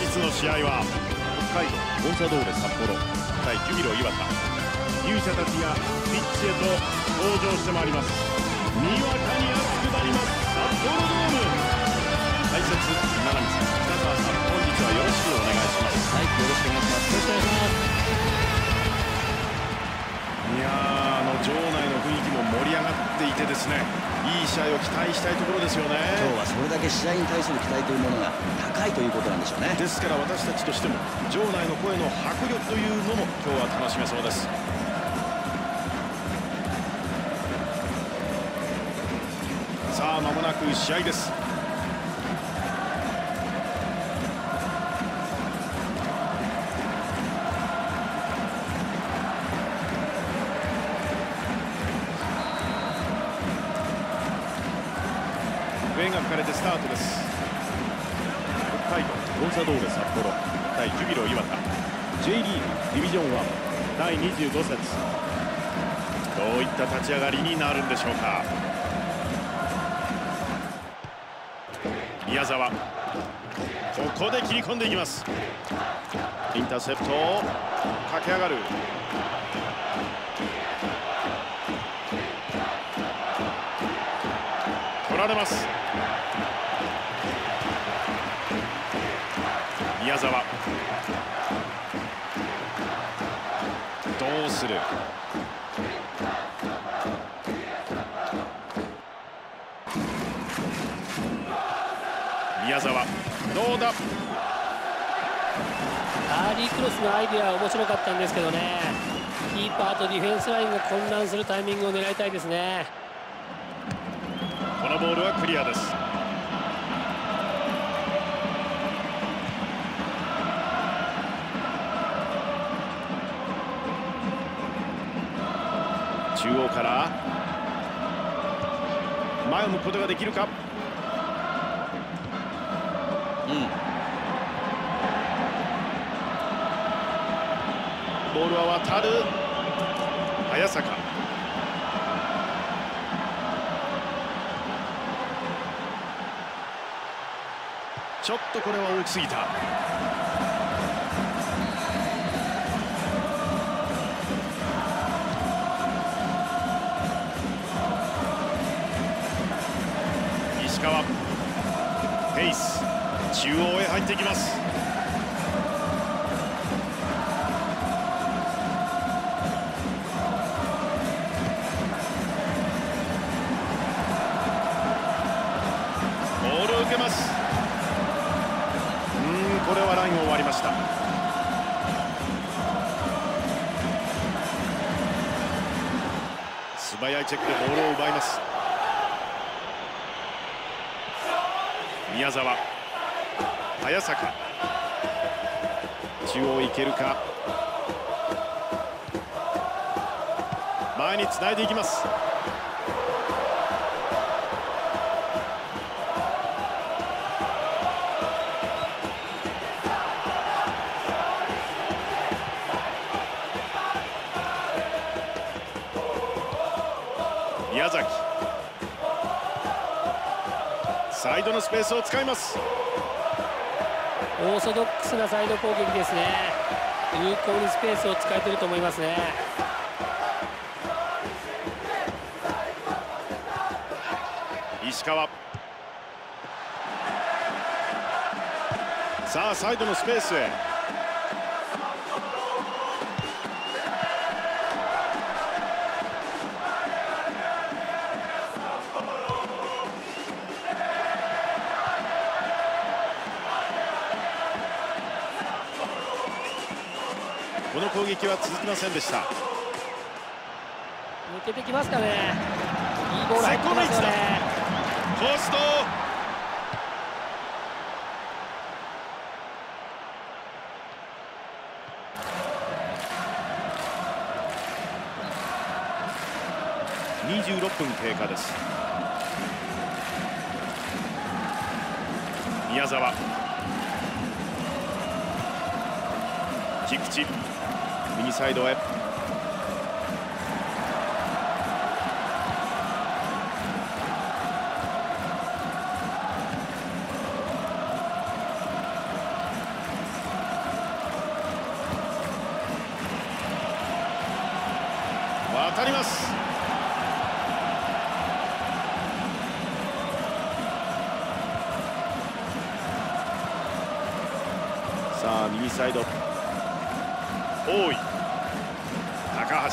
の試合は北海道コンサドーレ札幌対ジュビロ磐田。勇者たちがピッチへと登場してまいります。にわかに熱くなります札幌ドーム。解説七海さん、北澤さん、本日はよろしくお願いします。 はい、よろしくお願いします。よろしくお願いします。 いやー、場内の雰囲気も盛り上がっていてですね、いい試合を期待したいところですよね。 今日はそれだけ試合に対する期待というものが高いということなんでしょうね。 ですから私たちとしても場内の声の迫力というのも今日は楽しめそうです。さあ間もなく試合です。笛が吹かれてスタートです。北海道コンサドーレ札幌対ジュビロ磐田 J リーグディビジョン1第25節、どういった立ち上がりになるんでしょうか。宮澤、ここで切り込んでいきます。インターセプト、駆け上がる。取られます。宮澤、どうする。宮澤、どうだ。 アーリークロスのアイデアは面白かったんですけどね、キーパーとディフェンスラインが混乱するタイミングを狙いたいですね。 このボールはクリアです。中央から前を向くことができるか。ボールは渡る。早坂、ちょっとこれは大きすぎた。石川、ペイス、中央へ入っていきます。ボールを受けます。これはラインを割りました。素早いチェックでボールを奪います。宮澤、早坂、中央行けるか。前につないでいきます。宮崎、サイドのスペースを使います。 オーソドックスなサイド攻撃ですね。有効にスペースを使えていると思いますね。 石川、さあサイドのスペースへ。この攻撃は続きませんでした。 抜けてきますかね。いいボール入ってますよね。 ポスト。26分経過です。宮澤、菊池、右サイドへ。 渡ります。さあ右サイド、大井、高橋、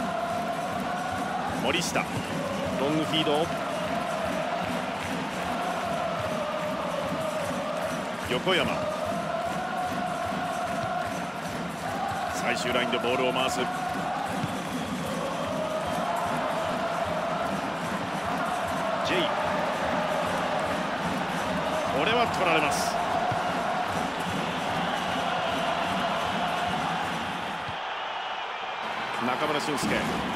森下、ロングフィード、横山、最終ラインでボールを回す。J、 これは取られます。中村俊輔、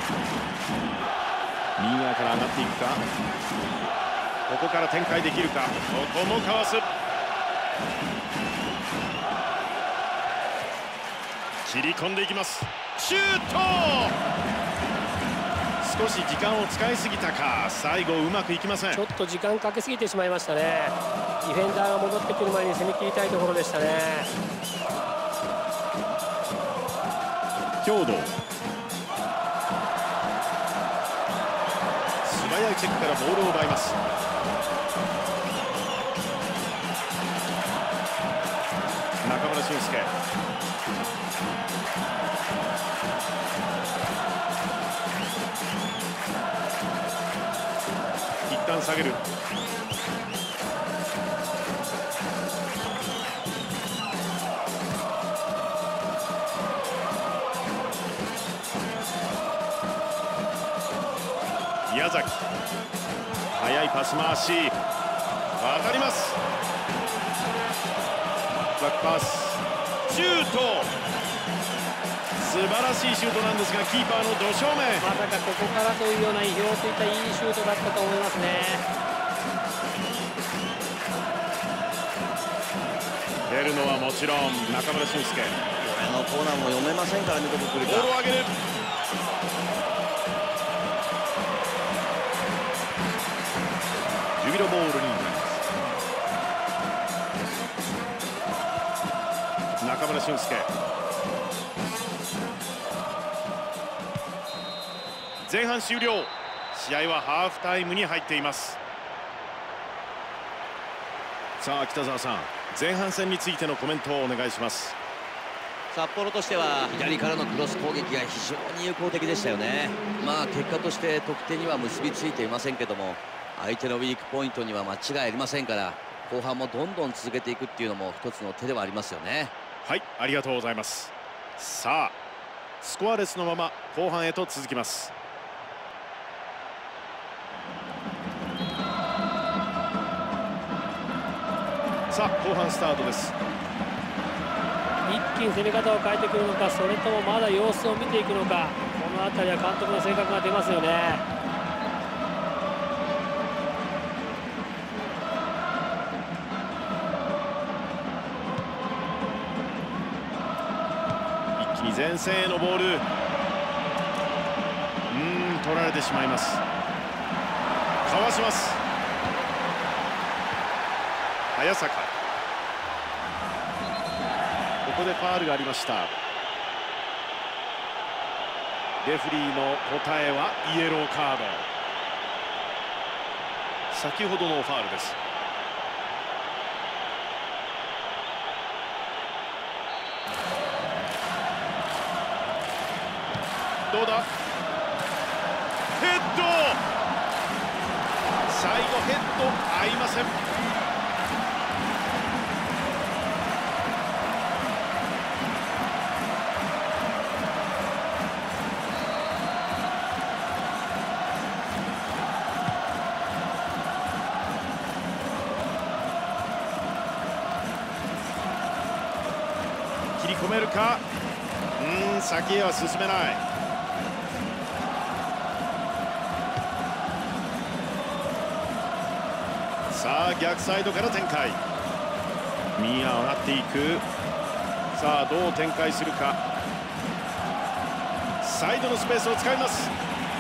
右側から上がっていくか、ここから展開できるか、ここもかわす。切り込んでいきます。シュート、少し時間を使いすぎたか、最後うまくいきません。 ちょっと時間かけすぎてしまいましたね。ディフェンダーが戻ってくる前に攻め切りたいところでしたね。 兵頭、素早いチェックからボールを奪います。中村俊輔、一旦下げる。宮崎、速いパス回し、渡ります。バックパス、シュート、素晴らしいシュートなんですが、キーパーのど正面。 まさかここからというような意表をついたいいシュートだったと思いますね。 出るのはもちろん中村俊輔。 このコーナーも読めませんからね、どこ来るか。 ボールを上げる。ジュビロボールになります。中村俊輔、前半終了。試合はハーフタイムに入っています。さあ北澤さん、前半戦についてのコメントをお願いします。 札幌としては左からのクロス攻撃が非常に有効的でしたよね。結果として得点には結びついていませんけども、相手のウィークポイントには間違いありませんから、後半もどんどん続けていくっていうのも一つの手ではありますよね。 はい、ありがとうございます。さあスコアレスのまま後半へと続きます。さあ後半スタートです。 一気に攻め方を変えてくるのか、それともまだ様子を見ていくのか、この辺りは監督の性格が出ますよね。 一気に前線へのボール、取られてしまいます。かわします。早坂、ここでファールがありました。レフリーの答えはイエローカード。先ほどのファールです。どうだ、ヘッド、最後ヘッド合いません。切り込めるか、先へは進めない。さあ逆サイドから展開、右が上がっていく。さあどう展開するか。サイドのスペースを使います。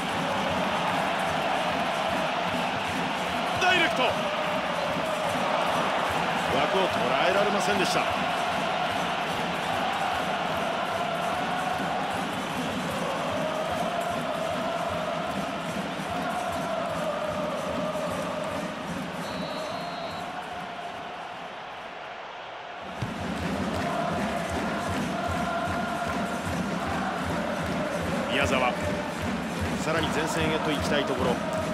ダイレクト、枠を捉えられませんでした。 宮澤、さらに前線へと行きたいところ。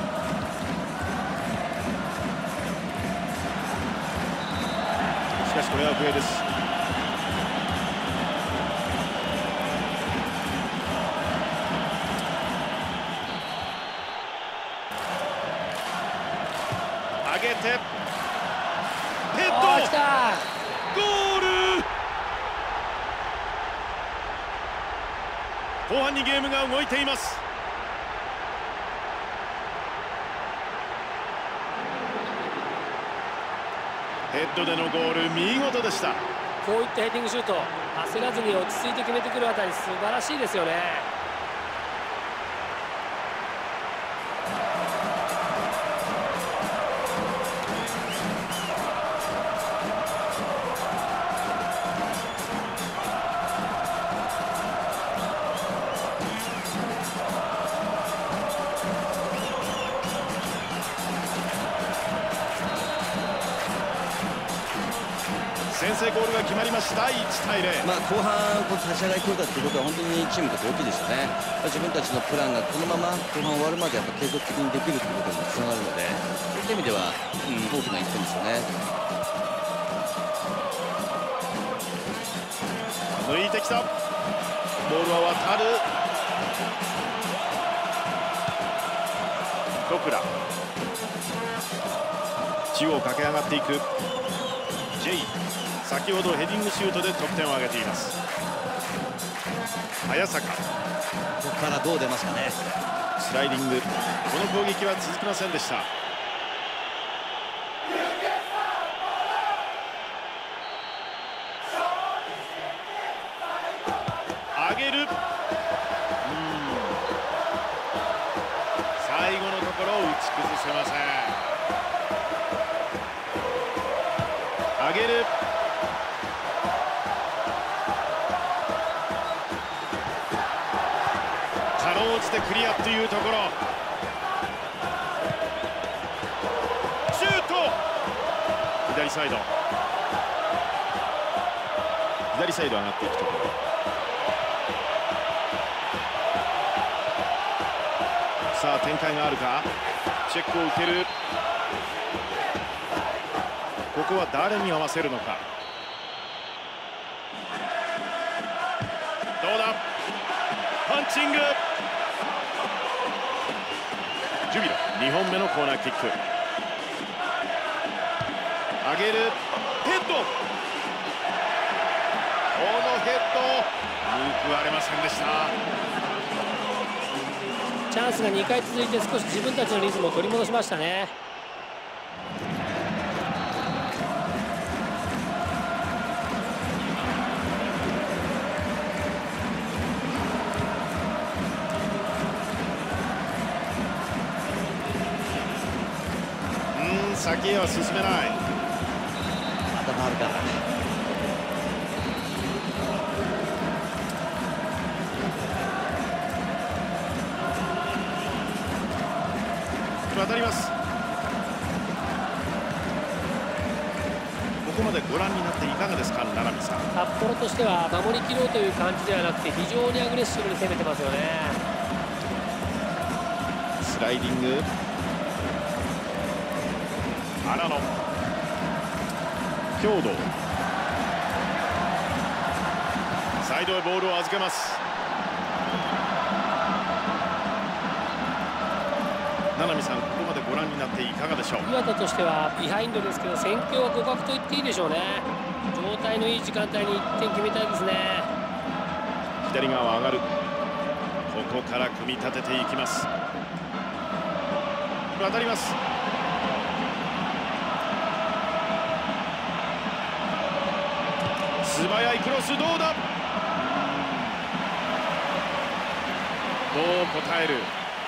しかしこれは笛です。上げてヘッド、ゴール。後半にゲームが動いています。ヘッドでのゴール、見事でした。 こういったヘディングシュート、焦らずに落ち着いて決めてくるあたり、素晴らしいですよね。 先制ゴールが決まりました。1対0。 後半立ち上がり取れたということは本当にチームにとって大きいですよね。自分たちのプランがこのまま後半終わるまで継続的にできるということにもつながるので、そういった意味では、大きな1点ですよね。 抜いてきた。ボールは渡る。ドクラ、中央駆け上がっていく。ジェイ、先ほどヘディングシュートで得点を挙げています。早坂、 ここからどう出ますかね。 スライディング、この攻撃は続きませんでした。上げる。最後のところを打ち崩せません。上げる。かろうじてクリアというところ。シュート。左サイド、左サイド上がっていくところ。さあ展開があるか。チェックを受ける。ここは誰に合わせるのか。どうだ。パンチング。ジュビロ2本目のコーナーキック。上げる。ヘッド。このヘッド報われませんでした。 チャンスが2回続いて少し自分たちのリズムを取り戻しましたね。 先へは進めない。 頭あるからね。 渡ります。ここまでご覧になっていかがですか、七海さん。 札幌としては守りきろうという感じではなくて、非常にアグレッシブに攻めてますよね。 スライディング。荒野、強度、サイドへボールを預けます。七海さん、ここまでご覧になっていかがでしょう。 岩田としてはビハインドですけど、戦況は互角と言っていいでしょうね。状態のいい時間帯に1点決めたいですね。 左側上がる。ここから組み立てていきます。渡ります。素早いクロス、どうだ。どう答える。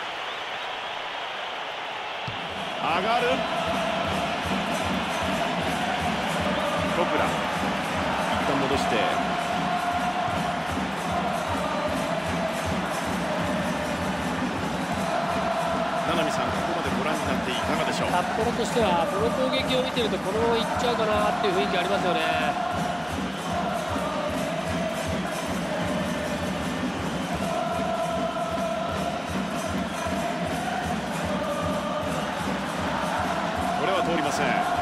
上がる。小倉、一旦戻して。七海さん、ここまでご覧になっていかがでしょう。 札幌としてはこの攻撃を見てると、このままいっちゃうかなっていう雰囲気ありますよね。 せん。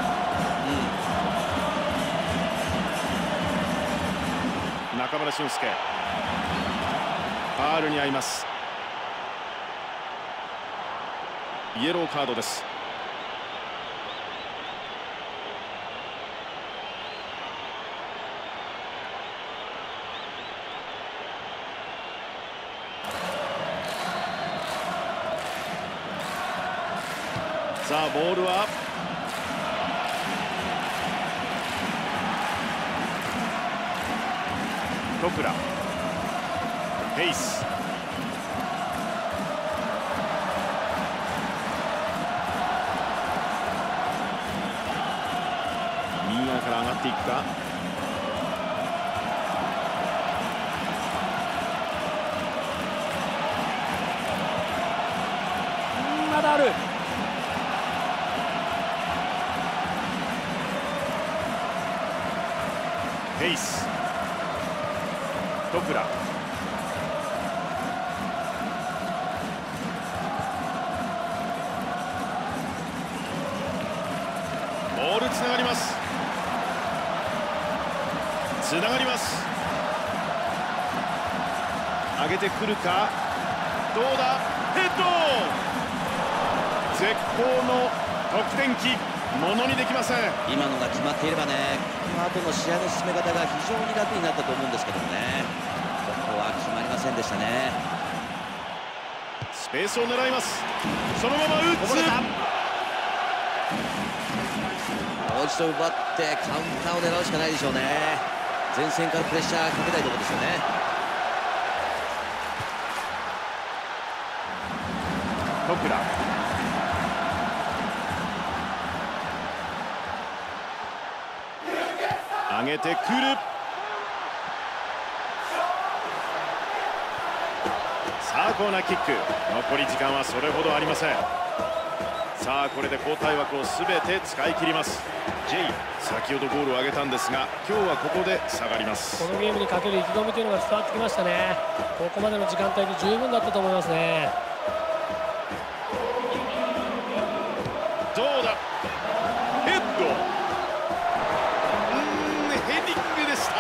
中村俊輔、ファールに遭います。イエローカードです。さあボールは戸倉、ヘイス、右側から上がっていくか。 まだある。 ヘイス、戸倉、ボールつながります。つながります。上げてくるか。どうだ。ヘッド。絶好の得点機、ものにできません。 今のが決まっていればね、この後の試合の進め方が非常に楽になったと思うんですけどもね、ここは決まりませんでしたね。 スペースを狙います。そのまま打つ。 もう一度奪ってカウンターを狙うしかないでしょうね。前線からプレッシャーかけたいところですよね。 戸倉、上げてくる。さあコーナーキック、残り時間はそれほどありません。さあこれで交代枠を全て使い切ります。 J、 先ほどゴールを挙げたんですが、今日はここで下がります。 このゲームにかける意気込みというのが伝わってきましたね。ここまでの時間帯で十分だったと思いますね。 どうだ。ヘッド。ヘディングでした。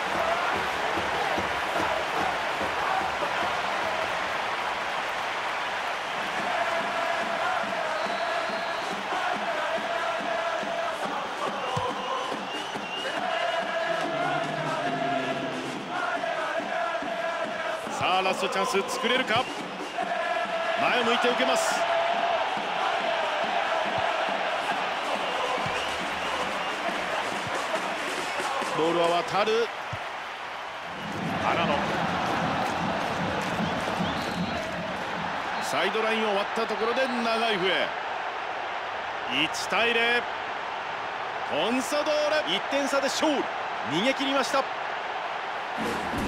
さあラストチャンス作れるか。前を向いて受けます。ボールは渡る。原野、サイドラインを割ったところで長い笛。1対0、コンサドーレ1点差で勝利。逃げ切りました。